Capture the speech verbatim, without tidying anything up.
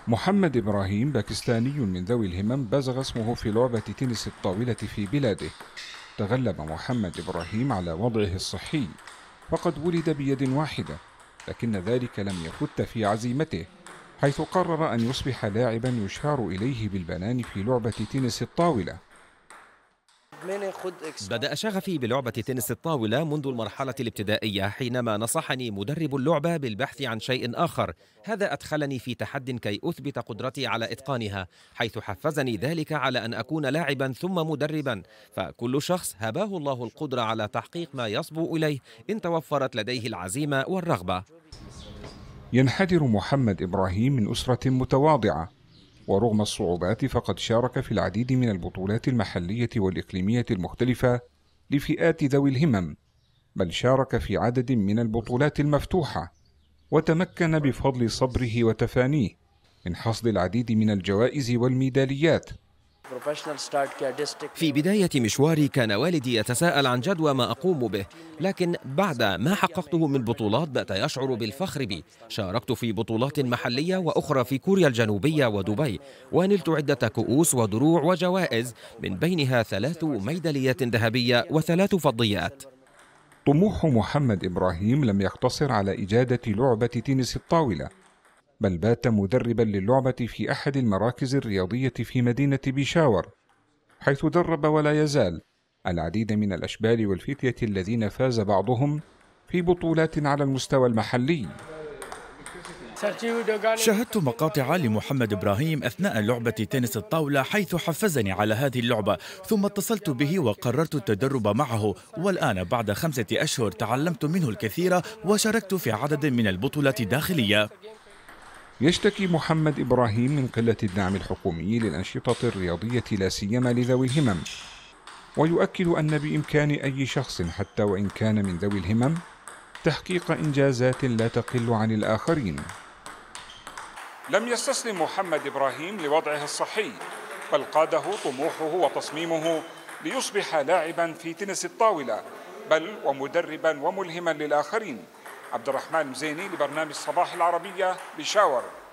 محمد إبراهيم باكستاني من ذوي الهمم بزغ اسمه في لعبة تنس الطاولة في بلاده. تغلب محمد إبراهيم على وضعه الصحي، فقد ولد بيد واحدة، لكن ذلك لم يفت في عزيمته، حيث قرر أن يصبح لاعبا يشار إليه بالبنان في لعبة تنس الطاولة. بدأ شغفي بلعبة تنس الطاولة منذ المرحلة الابتدائية، حينما نصحني مدرب اللعبة بالبحث عن شيء آخر. هذا أدخلني في تحد كي أثبت قدرتي على إتقانها، حيث حفزني ذلك على أن أكون لاعبا ثم مدربا. فكل شخص هباه الله القدرة على تحقيق ما يصبو إليه إن توفرت لديه العزيمة والرغبة. ينحدر محمد إبراهيم من أسرة متواضعة، ورغم الصعوبات فقد شارك في العديد من البطولات المحلية والإقليمية المختلفة لفئات ذوي الهمم، بل شارك في عدد من البطولات المفتوحة، وتمكن بفضل صبره وتفانيه من حصد العديد من الجوائز والميداليات. في بداية مشواري كان والدي يتساءل عن جدوى ما أقوم به، لكن بعد ما حققته من بطولات بات يشعر بالفخر بي. شاركت في بطولات محلية وأخرى في كوريا الجنوبية ودبي، ونلت عدة كؤوس ودروع وجوائز، من بينها ثلاث ميداليات ذهبية وثلاث فضيات. طموح محمد إبراهيم لم يقتصر على إجادة لعبة تنس الطاولة، بل بات مدربا للعبة في أحد المراكز الرياضية في مدينة بيشاور، حيث درب ولا يزال العديد من الأشبال والفتية الذين فاز بعضهم في بطولات على المستوى المحلي. شاهدت مقاطع لمحمد إبراهيم أثناء لعبة تنس الطاولة، حيث حفزني على هذه اللعبة، ثم اتصلت به وقررت التدرب معه، والآن بعد خمسة أشهر تعلمت منه الكثير وشاركت في عدد من البطولات الداخلية. يشتكي محمد إبراهيم من قلة الدعم الحكومي للأنشطة الرياضية لا سيما لذوي الهمم، ويؤكد أن بإمكان أي شخص حتى وإن كان من ذوي الهمم تحقيق إنجازات لا تقل عن الآخرين. لم يستسلم محمد إبراهيم لوضعه الصحي، بل قاده طموحه وتصميمه ليصبح لاعبا في تنس الطاولة، بل ومدربا وملهما للآخرين. عبد الرحمن مزيني لبرنامج صباح العربية بيشاور.